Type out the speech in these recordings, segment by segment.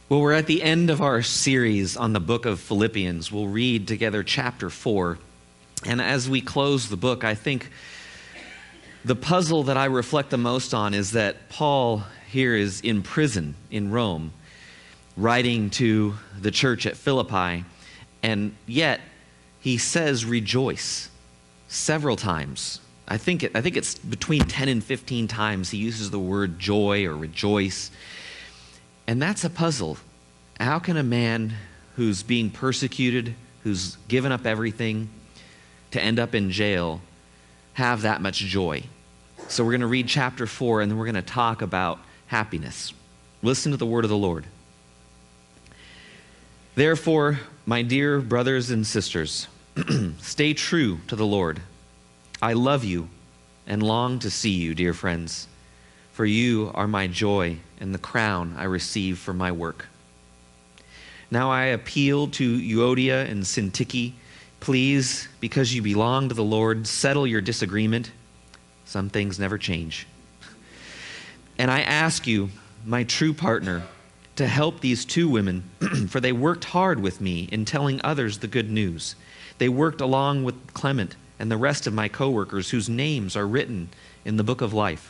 Well, we're at the end of our series on the book of Philippians. We'll read together chapter 4. And as we close the book, I think the puzzle that I reflect the most on is that Paul here is in prison in Rome, writing to the church at Philippi, and yet he says rejoice several times. I think it's between 10 and 15 times he uses the word joy or rejoice. And that's a puzzle. How can a man who's being persecuted, who's given up everything to end up in jail, have that much joy? So we're going to read chapter 4, and then we're going to talk about happiness. Listen to the word of the Lord. Therefore, my dear brothers and sisters, stay true to the Lord. I love you and long to see you, dear friends, for you are my joy and the crown I receive for my work. Now I appeal to Euodia and Syntyche. Please, because you belong to the Lord, settle your disagreement. Some things never change. And I ask you, my true partner, to help these two women, for they worked hard with me in telling others the good news. They worked along with Clement and the rest of my co-workers whose names are written in the book of life.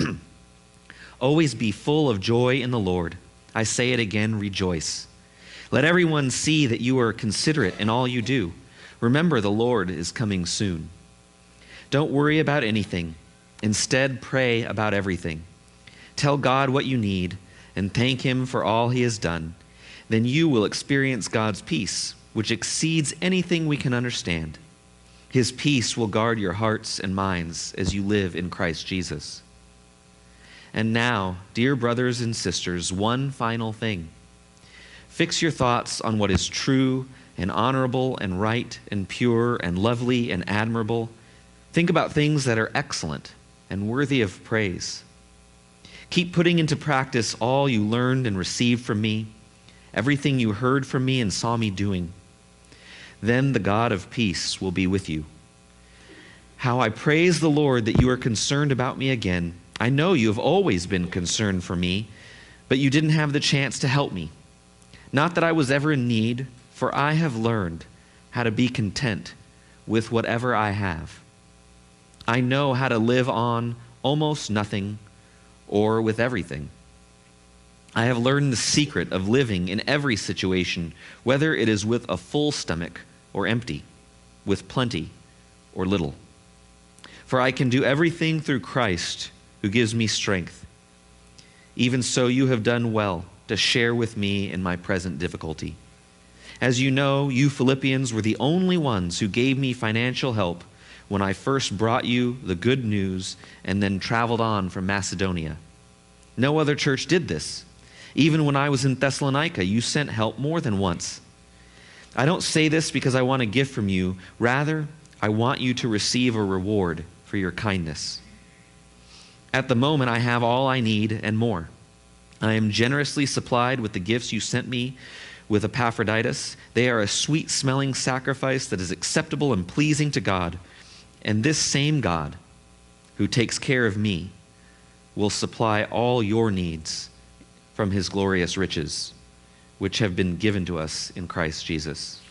Always be full of joy in the Lord. I say it again, rejoice. Let everyone see that you are considerate in all you do. Remember, the Lord is coming soon. Don't worry about anything. Instead, pray about everything. Tell God what you need and thank Him for all He has done. Then you will experience God's peace, which exceeds anything we can understand. His peace will guard your hearts and minds as you live in Christ Jesus. And now, dear brothers and sisters, one final thing. Fix your thoughts on what is true and honorable and right and pure and lovely and admirable. Think about things that are excellent and worthy of praise. Keep putting into practice all you learned and received from me, everything you heard from me and saw me doing. Then the God of peace will be with you. How I praise the Lord that you are concerned about me again. I know you have always been concerned for me, but you didn't have the chance to help me. Not that I was ever in need, for I have learned how to be content with whatever I have. I know how to live on almost nothing or with everything. I have learned the secret of living in every situation, whether it is with a full stomach or empty, with plenty or little. For I can do everything through Christ who gives me strength. Even so, you have done well to share with me in my present difficulty. As you know, you Philippians were the only ones who gave me financial help when I first brought you the good news and then traveled on from Macedonia. No other church did this. Even when I was in Thessalonica, you sent help more than once. I don't say this because I want a gift from you. Rather, I want you to receive a reward for your kindness. At the moment, I have all I need and more. I am generously supplied with the gifts you sent me with Epaphroditus. They are a sweet-smelling sacrifice that is acceptable and pleasing to God. And this same God, who takes care of me, will supply all your needs from His glorious riches, which have been given to us in Christ Jesus.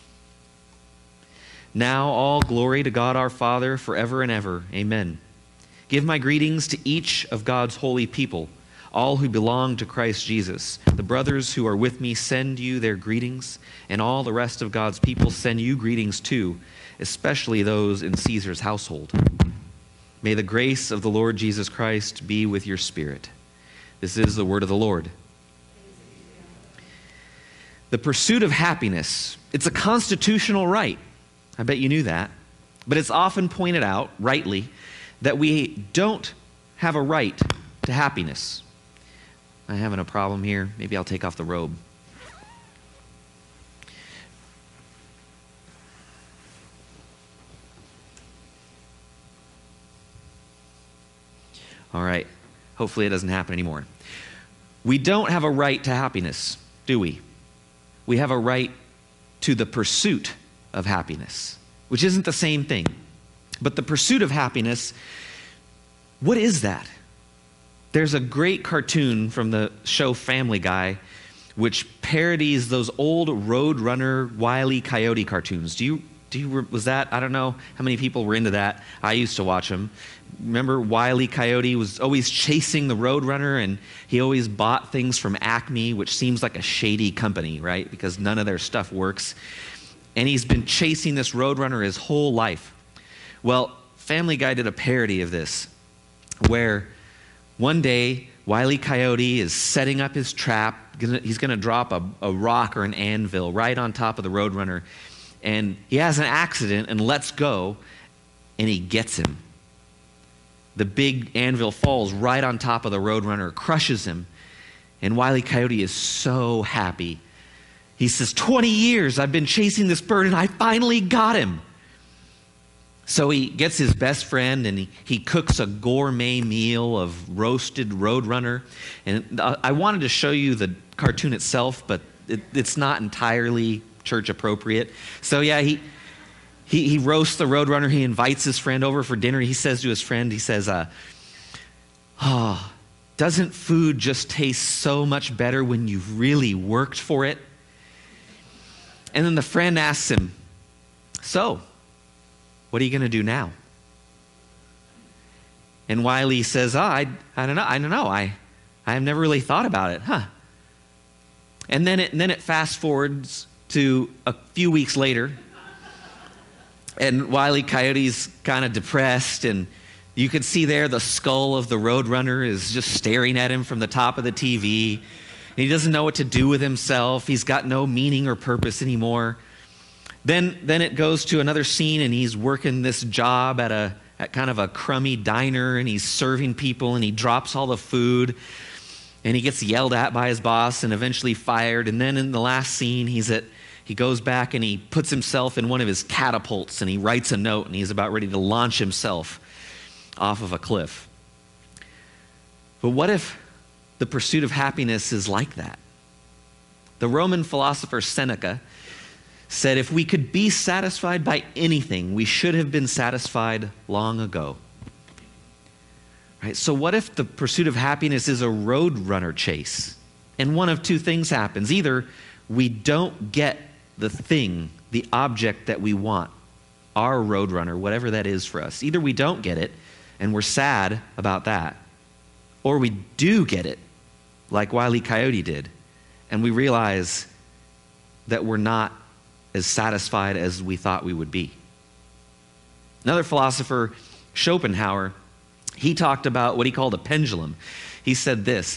Now all glory to God our Father forever and ever. Amen. Give my greetings to each of God's holy people, all who belong to Christ Jesus. The brothers who are with me send you their greetings, and all the rest of God's people send you greetings too, especially those in Caesar's household. May the grace of the Lord Jesus Christ be with your spirit. This is the word of the Lord. The pursuit of happiness, it's a constitutional right. I bet you knew that. But it's often pointed out, rightly, that we don't have a right to happiness. I'm having a problem here. Maybe I'll take off the robe. All right. Hopefully it doesn't happen anymore. We don't have a right to happiness, do we? We have a right to the pursuit of happiness, which isn't the same thing. But the pursuit of happiness, what is that? There's a great cartoon from the show Family Guy which parodies those old Roadrunner Wile E. Coyote cartoons. Was that, I don't know how many people were into that. I used to watch them. Remember Wile E. Coyote was always chasing the Roadrunner, and he always bought things from Acme, which seems like a shady company, right? Because none of their stuff works. And he's been chasing this Roadrunner his whole life. Well, Family Guy did a parody of this, where one day Wile E. Coyote is setting up his trap. He's going to drop a rock or an anvil right on top of the Roadrunner. And he has an accident and lets go, and he gets him. The big anvil falls right on top of the Roadrunner, crushes him. And Wile E. Coyote is so happy. He says, 20 years I've been chasing this bird, and I finally got him. So he gets his best friend, and he cooks a gourmet meal of roasted Roadrunner. And I wanted to show you the cartoon itself, but it's not entirely church appropriate. So yeah, he roasts the Roadrunner. He invites his friend over for dinner. He says to his friend, he says, doesn't food just taste so much better when you've really worked for it? And then the friend asks him, so, what are you going to do now? And Wiley says, I don't know. I have never really thought about it, huh? And then it fast forwards to a few weeks later, and Wile E. Coyote's kind of depressed, and you can see there the skull of the Roadrunner is just staring at him from the top of the TV. And he doesn't know what to do with himself. He's got no meaning or purpose anymore. Then it goes to another scene, and he's working this job at kind of a crummy diner, and he's serving people, and he drops all the food, and he gets yelled at by his boss and eventually fired. And then in the last scene, he goes back and he puts himself in one of his catapults, and he writes a note, and he's about ready to launch himself off of a cliff. But what if the pursuit of happiness is like that? The Roman philosopher Seneca said, if we could be satisfied by anything, we should have been satisfied long ago. Right? So what if the pursuit of happiness is a Roadrunner chase? And one of two things happens. Either we don't get the thing, the object that we want, our Roadrunner, whatever that is for us. Either we don't get it, and we're sad about that, or we do get it, like Wile E. Coyote did, and we realize that we're not as satisfied as we thought we would be. Another philosopher, Schopenhauer, he talked about what he called a pendulum. He said this,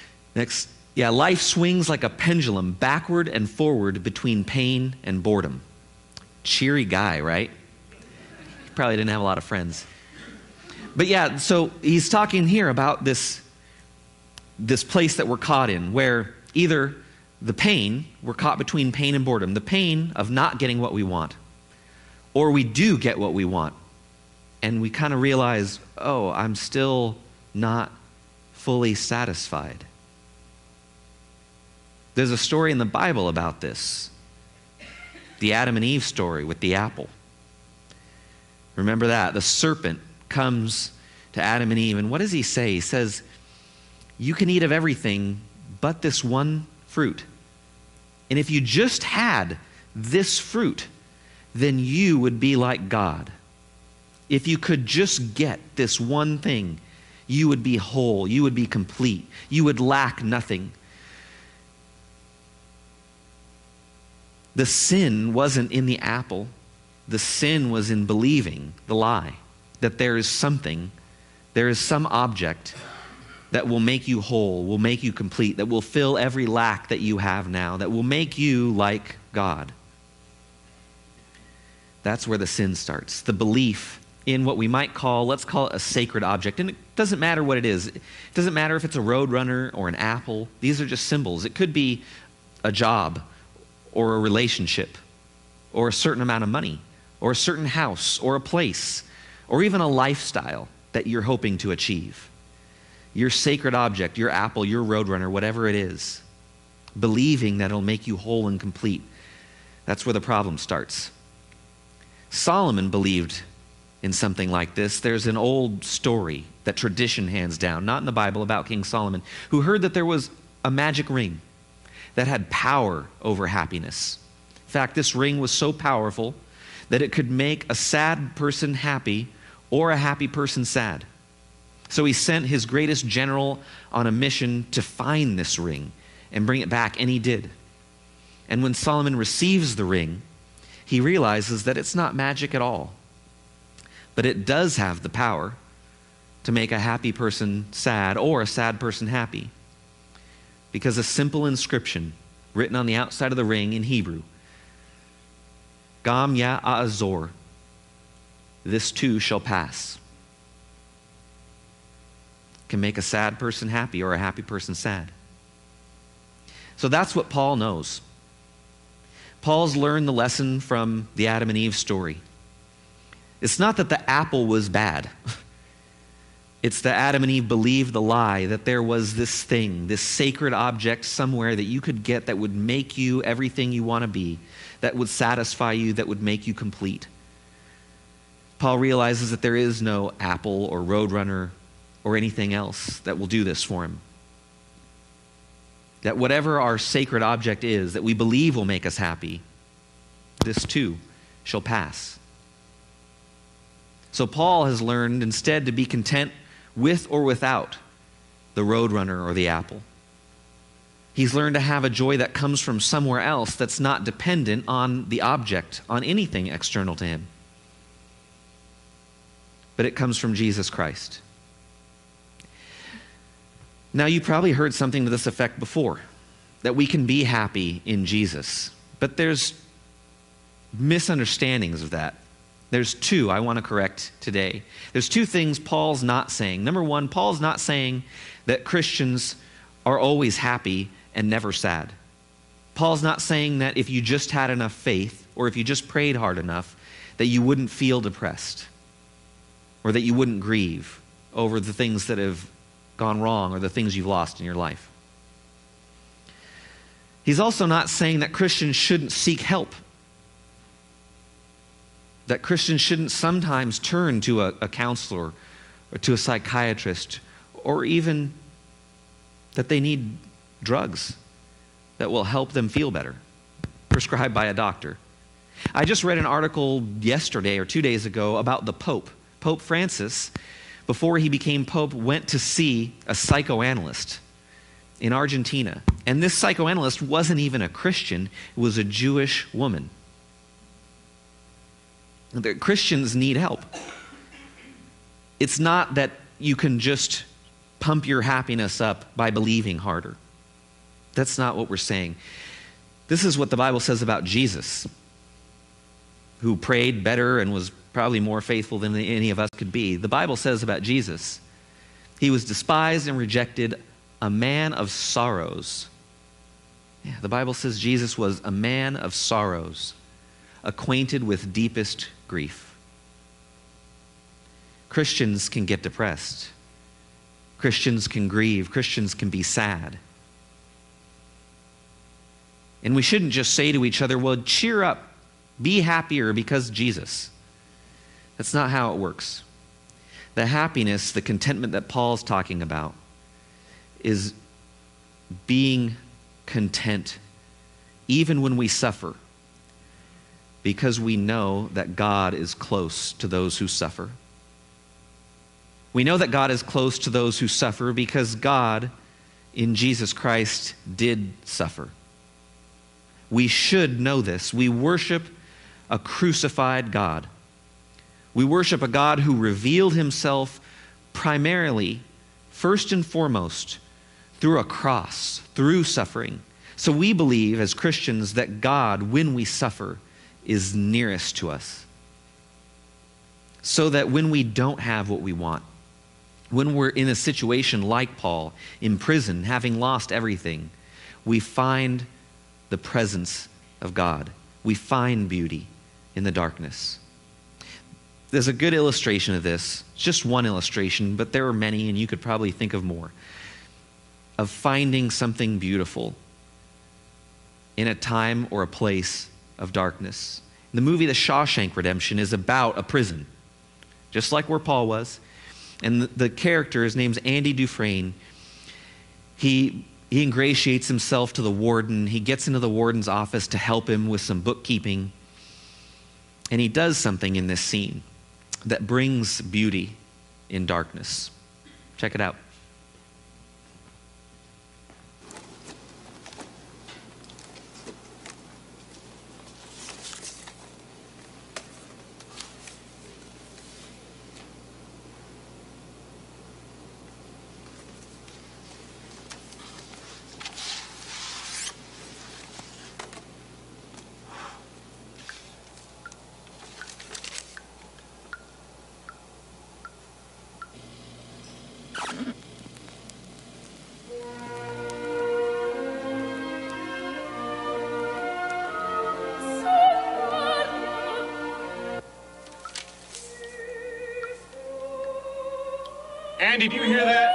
life swings like a pendulum backward and forward between pain and boredom. Cheery guy, right? He probably didn't have a lot of friends. But yeah, so he's talking here about this place that we're caught in, where either we're caught between pain and boredom, the pain of not getting what we want, or we do get what we want, and we kind of realize, oh, I'm still not fully satisfied. There's a story in the Bible about this, the Adam and Eve story with the apple. Remember that? The serpent comes to Adam and Eve, and what does he say? He says, you can eat of everything but this one fruit. And if you just had this fruit, then you would be like God. If you could just get this one thing, you would be whole, you would be complete, you would lack nothing. The sin wasn't in the apple. The sin was in believing the lie, that there is something, there is some object that will make you whole, will make you complete, that will fill every lack that you have now, that will make you like God. That's where the sin starts. The belief in what we might call, let's call it a sacred object. And it doesn't matter what it is. It doesn't matter if it's a Roadrunner or an apple. These are just symbols. It could be a job or a relationship or a certain amount of money or a certain house or a place or even a lifestyle that you're hoping to achieve. Your sacred object, your apple, your Roadrunner, whatever it is, believing that it'll make you whole and complete. That's where the problem starts. Solomon believed in something like this. There's an old story that tradition hands down, not in the Bible, about King Solomon, who heard that there was a magic ring that had power over happiness. In fact, this ring was so powerful that it could make a sad person happy or a happy person sad. So he sent his greatest general on a mission to find this ring and bring it back, and he did. And when Solomon receives the ring, he realizes that it's not magic at all, but it does have the power to make a happy person sad or a sad person happy. Because a simple inscription written on the outside of the ring in Hebrew, Gam Ya Azor, this too shall pass, can make a sad person happy or a happy person sad. So that's what Paul knows. Paul's learned the lesson from the Adam and Eve story. It's not that the apple was bad. It's that Adam and Eve believed the lie that there was this thing, this sacred object somewhere that you could get that would make you everything you want to be, that would satisfy you, that would make you complete. Paul realizes that there is no apple or roadrunner or anything else that will do this for him. That whatever our sacred object is that we believe will make us happy, this too shall pass. So Paul has learned instead to be content with or without the roadrunner or the apple. He's learned to have a joy that comes from somewhere else that's not dependent on the object, on anything external to him. But it comes from Jesus Christ. Now, you probably heard something to this effect before, that we can be happy in Jesus. But there's misunderstandings of that. There's two I want to correct today. There's two things Paul's not saying. Number one, Paul's not saying that Christians are always happy and never sad. Paul's not saying that if you just had enough faith or if you just prayed hard enough that you wouldn't feel depressed or that you wouldn't grieve over the things that have gone wrong or the things you've lost in your life. He's also not saying that Christians shouldn't seek help, that Christians shouldn't sometimes turn to a counselor or to a psychiatrist, or even that they need drugs that will help them feel better, prescribed by a doctor. I just read an article yesterday or 2 days ago about the Pope. Pope Francis, before he became Pope, went to see a psychoanalyst in Argentina. And this psychoanalyst wasn't even a Christian, it was a Jewish woman. The Christians need help. It's not that you can just pump your happiness up by believing harder. That's not what we're saying. This is what the Bible says about Jesus, who prayed better and was probably more faithful than any of us could be. The Bible says about Jesus, he was despised and rejected, a man of sorrows. Yeah, the Bible says Jesus was a man of sorrows, acquainted with deepest grief. Christians can get depressed. Christians can grieve. Christians can be sad. And we shouldn't just say to each other, well, cheer up, be happier because Jesus. That's not how it works. The happiness, the contentment that Paul's talking about is being content even when we suffer, because we know that God is close to those who suffer. We know that God is close to those who suffer because God, in Jesus Christ, did suffer. We should know this. We worship a crucified God. We worship a God who revealed himself primarily, first and foremost, through a cross, through suffering. So we believe as Christians that God, when we suffer, is nearest to us. So that when we don't have what we want, when we're in a situation like Paul, in prison, having lost everything, we find the presence of God. We find beauty in the darkness. There's a good illustration of this. It's just one illustration, but there are many, and you could probably think of more, of finding something beautiful in a time or a place of darkness. The movie The Shawshank Redemption is about a prison, just like where Paul was. And the character, his name's Andy Dufresne, he He ingratiates himself to the warden. He gets into the warden's office to help him with some bookkeeping. And he does something in this scene that brings beauty in darkness. Check it out. Andy, do you hear that?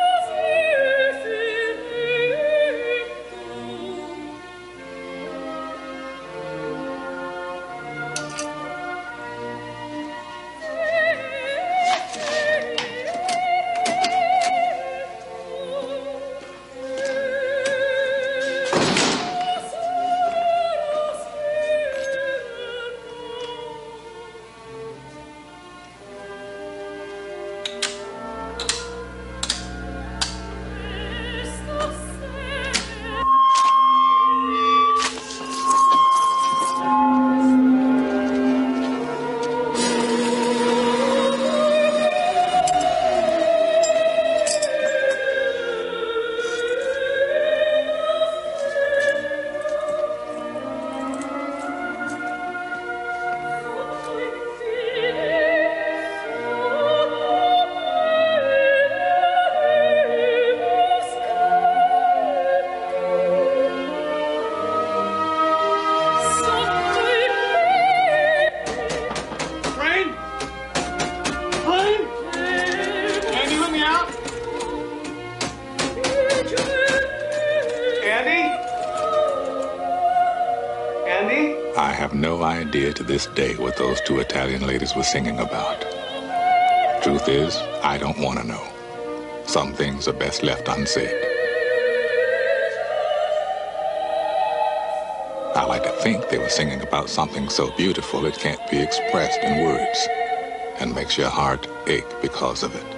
I have no idea to this day what those two Italian ladies were singing about. Truth is, I don't want to know. Some things are best left unsaid. I like to think they were singing about something so beautiful it can't be expressed in words, and makes your heart ache because of it.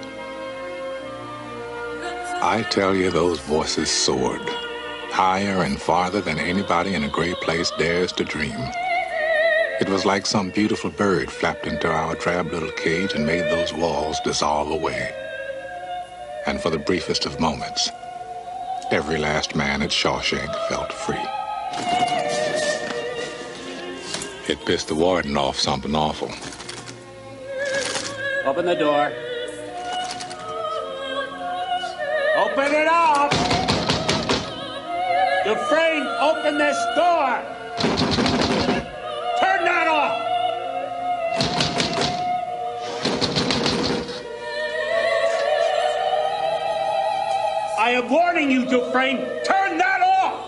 I tell you, those voices soared, higher and farther than anybody in a gray place dares to dream. It was like some beautiful bird flapped into our drab little cage and made those walls dissolve away. And for the briefest of moments, every last man at Shawshank felt free. It pissed the warden off something awful. Open the door. Open it up! Dufresne, open this door! Turn that off! I am warning you, Dufresne, turn that off!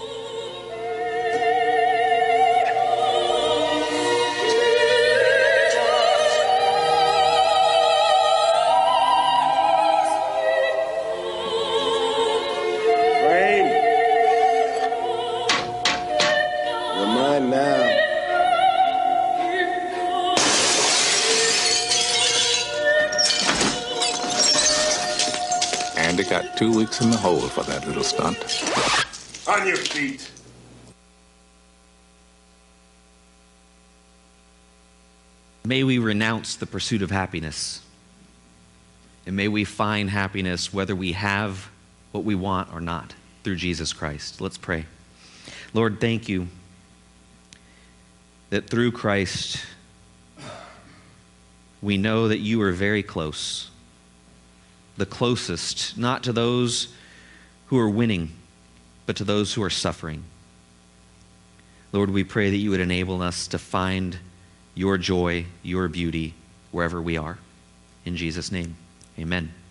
Andy got 2 weeks in the hole for that little stunt. On your feet. May we renounce the pursuit of happiness. And may we find happiness whether we have what we want or not through Jesus Christ. Let's pray. Lord, thank you that through Christ we know that you are very close. The closest, not to those who are winning, but to those who are suffering. Lord, we pray that you would enable us to find your joy, your beauty, wherever we are. In Jesus' name, amen.